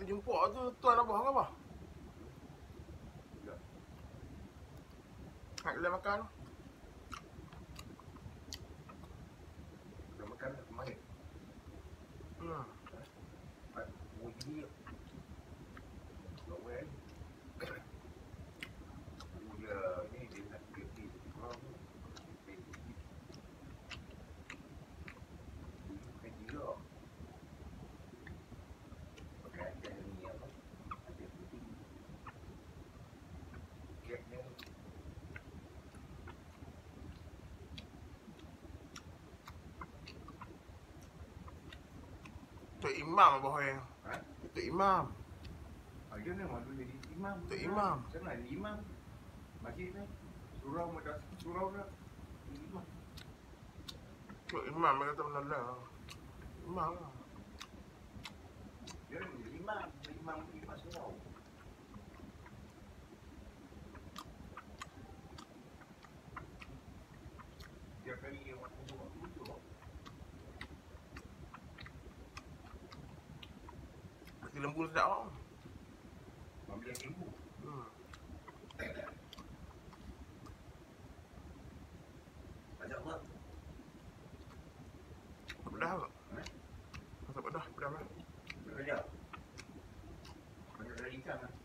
jumpa tu tuan abah ke apa? Hak dia makan. Dia makan main. Uji. Lawan. Dia ni dia nak pergi sekolah tu. Bukan dia. Pakai ada ni apa? Ada putih. Keknya ni. Tok Imam abah yang. Ha? Tok Imam. Dia ni mahu jadi imam. Tok Imam. Sana ni imam. Masjid ni. Surau madrasah, surau dah. Imam. Tok Imam dia kata benar lah. Imam lah. Dia ni imam, imam surau. Dia kali waktu tu. Nasi lembu sedap tau. Ambil lembu. Banyak tak? Pedas tak? Masak pedas, pedas lah. Banyak. Banyak dari ikan lah.